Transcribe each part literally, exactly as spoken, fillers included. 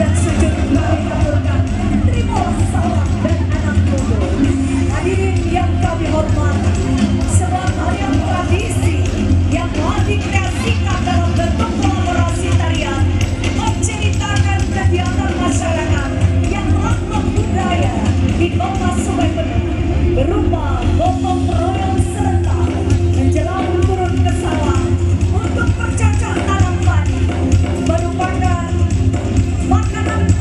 dan sujud kami aturkan. Terima salam dan anak muda. Hadirin yang kami hormati, sebuah tarian tradisi yang telah dikreasikan dalam bentuk kolaborasi tarian menceritakan kegiatan masyarakat yang telah membudaya di kota Sungai Penuh berupa gotong royong serentak menjelang turun ke sawah untuk bercocok tanam padi, merupakan makanan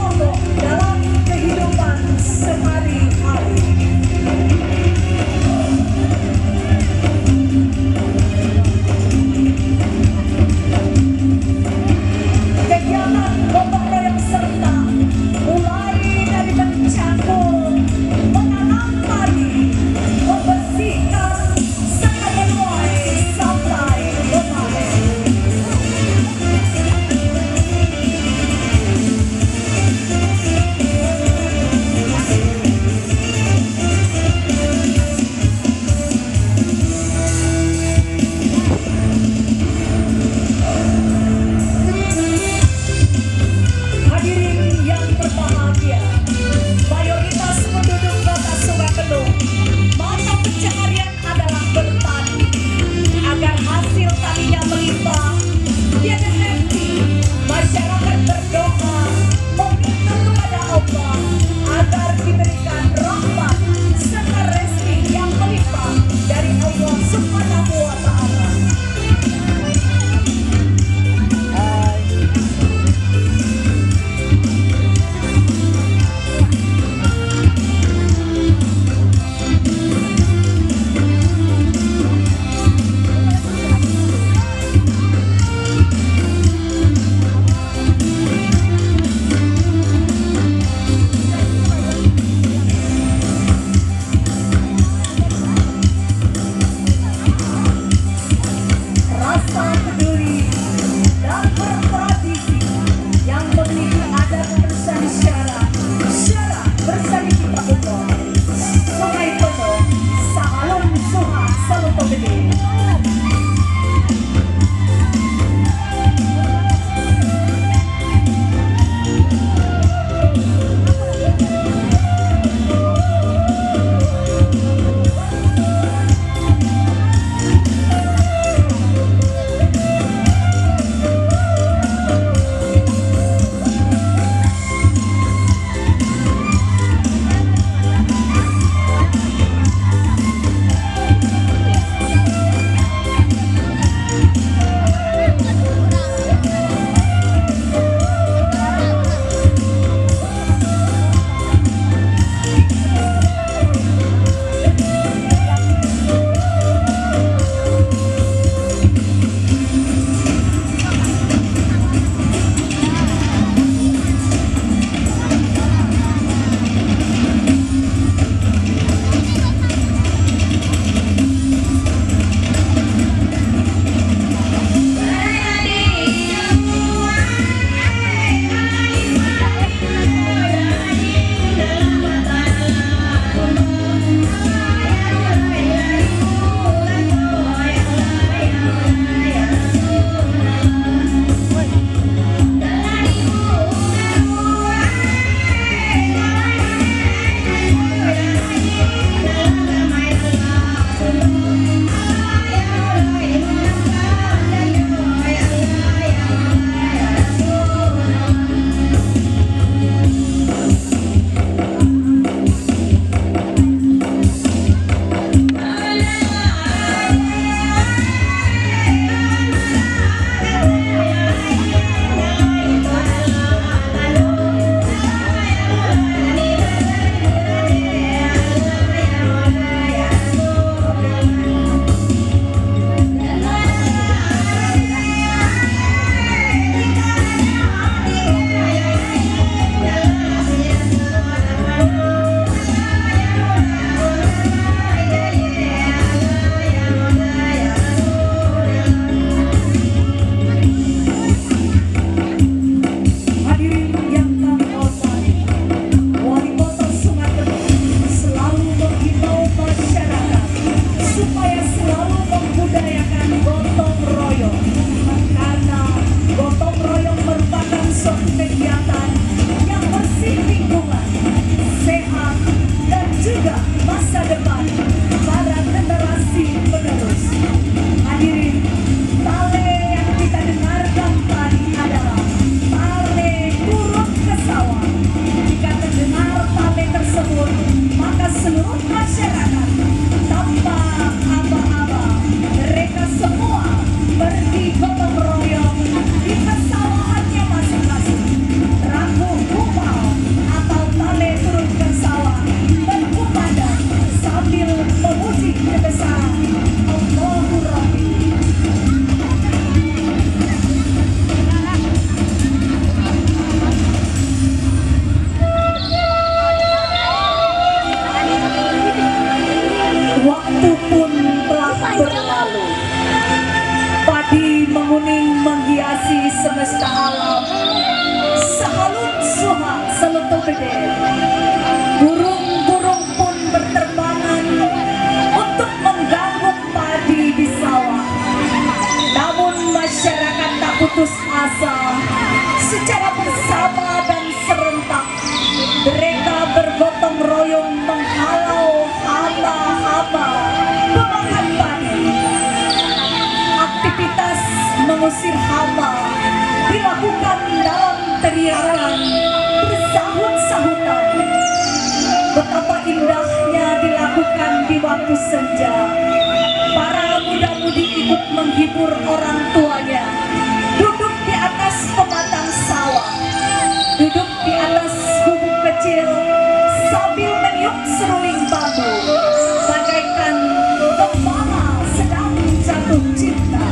suha salutubede. Burung-burung pun berterbangan untuk mengganggu padi di sawah. Namun masyarakat tak putus asa. Secara bersama dan serentak mereka bergotong royong menghalau hama-hama pemakan padi. Aktivitas mengusir hama dilakukan dalam teriakan bersahut-sahutan. Betapa indahnya dilakukan di waktu senja. Para muda-mudi ikut menghibur orang tuanya, duduk di atas pematang sawah, duduk di atas gubuk kecil sambil meniup seruling bambu, bagaikan gembala sedang jatuh cinta.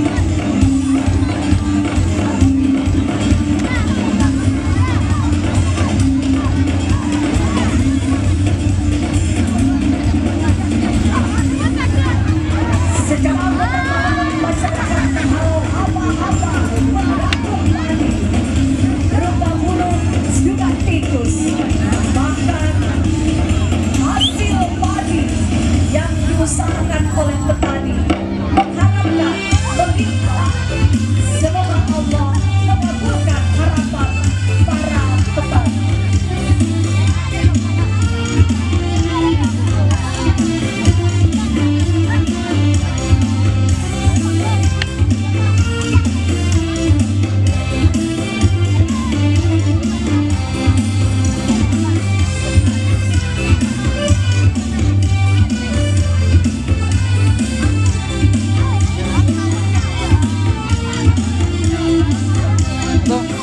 Secara bertahun masyarakat menghalau hama-hama mengganggu padi, berupa burung juga tikus. Bahkan hasil padi yang diusahakan oleh petani mengharapkan berlimpah. Semoga Allah mengabulkan harapan para petani.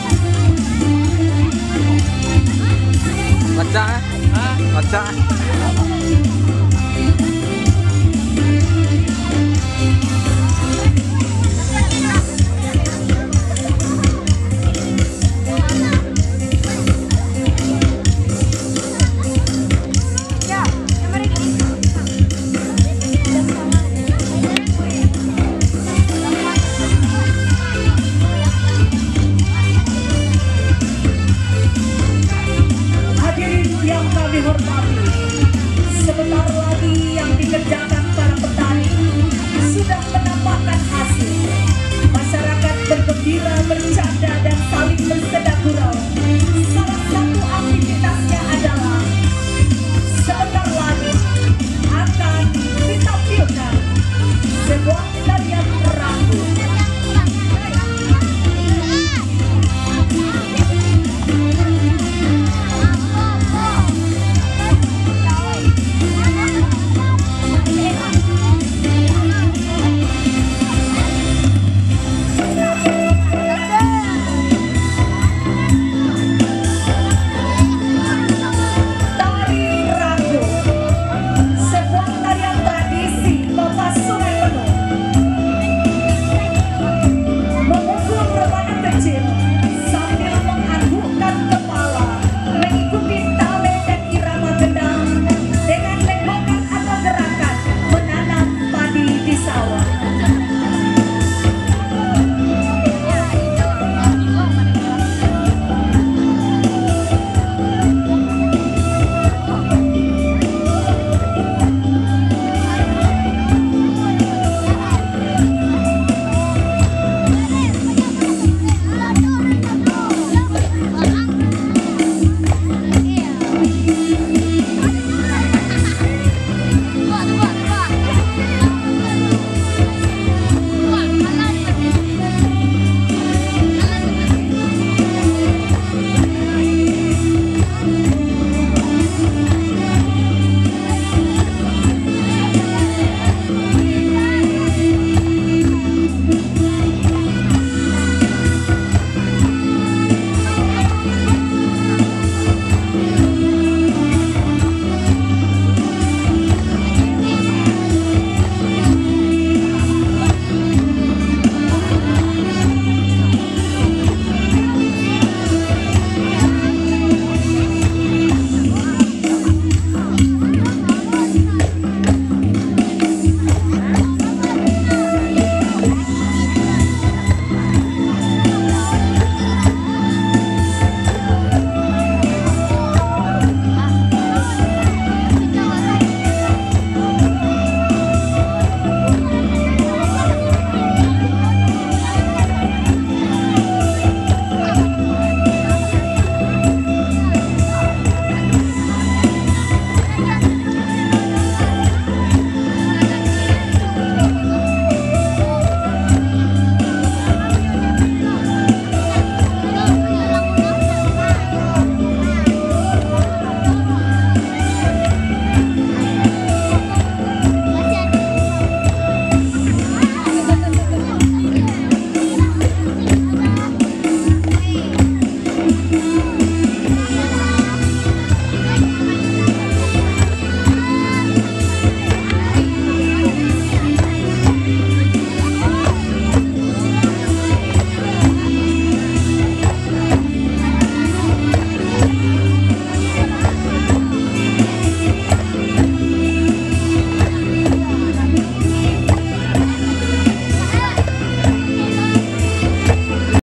Baca, baca.